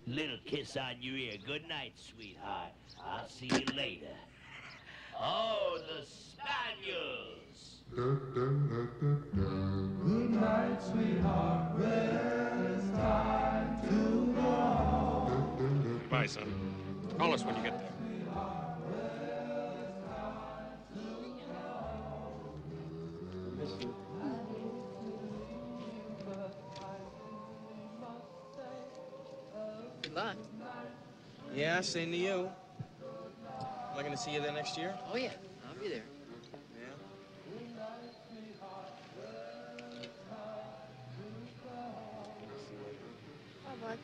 Little kiss on your ear. Good night, sweetheart. I'll see you later. Oh, the Spaniels. Good night, sweetheart. Well, it's time to go home. Bye, son. Call us when you get there. Good luck. Yeah, same to you. Am I gonna see you there next year? Oh, yeah. I'll be there. Yeah. Bye, bud.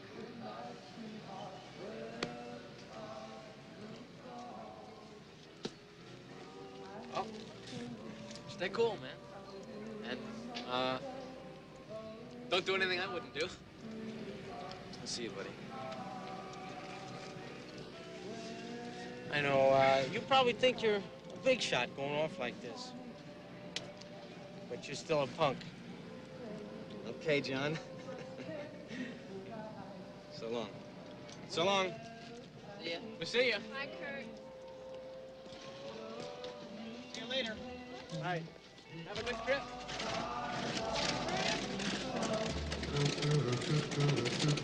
Oh. Stay cool, man. And, don't do anything I wouldn't do. I'll see you, buddy. I know, you probably think you're a big shot going off like this. But you're still a punk. Okay, John. So long. So long. See ya. We'll see ya. Bye, Kurt. See you later. Bye. Have a good trip.